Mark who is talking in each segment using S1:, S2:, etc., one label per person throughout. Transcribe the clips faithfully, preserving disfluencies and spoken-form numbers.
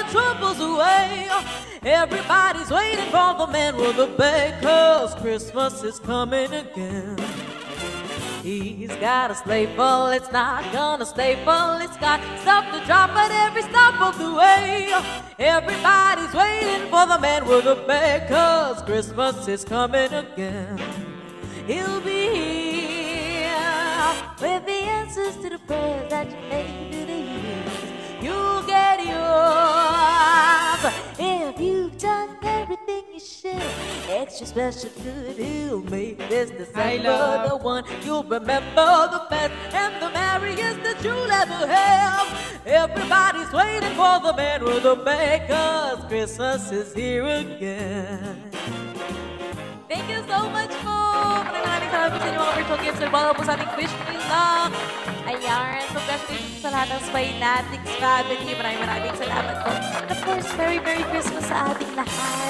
S1: your troubles away. Everybody's waiting for the man with the bag, 'cause Christmas is coming again. He's got a sleigh full, it's not gonna stay full. It's got stuff to drop at every stop of the way. Everybody's waiting for the man with the bag, 'cause Christmas is coming again. He'll be here with the answers to the prayers that you made through the years. You'll get yours if you've done everything you should. Extra special good, he'll make this December the one you'll remember the best and the merriest that you'll ever have. Everybody's waiting for the man with the bag, 'cause Christmas is here again. Thank you so much po! Maraming maraming salamat sa inyo mga virtual gifts. Nagbaga po sa ating wish me luck. Ayan, congratulations sa lahat ng Spynatics family. Maraming maraming salamat po. And of course, Merry Merry Christmas sa ating lahat.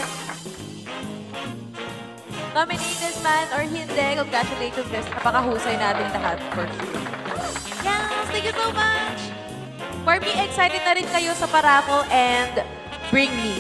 S1: Nominated man or hindi, congratulations guys. Napakahusay natin lahat for sure. Yes, thank you so much! For me, excited na rin kayo sa paraffle and Bring Me.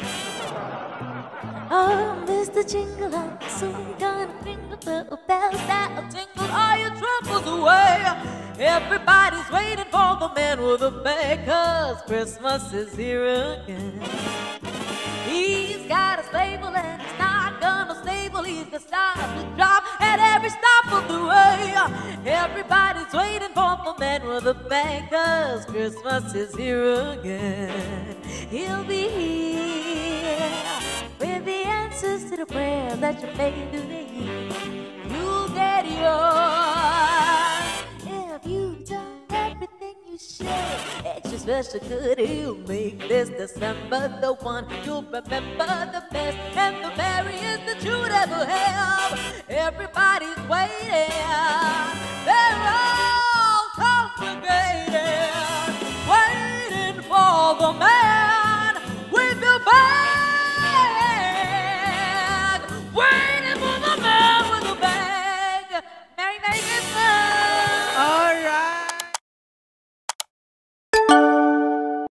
S1: Oh, Mister Jingle, I'm soon gonna jingle the bells that'll jingle all your troubles away. Everybody's waiting for the man with the bag, 'cause Christmas is here again. He's got a stable and it's not gonna stable. He's got stuff to drop at every stop of the way. Everybody's waiting for the man with the bag, 'cause Christmas is here again. He'll be here with the answers to the prayer that you made through the years. You'll get yours if you've done everything you should. Extra special good, he'll make this December the one you'll remember the best and the merriest that you'd ever have. Everybody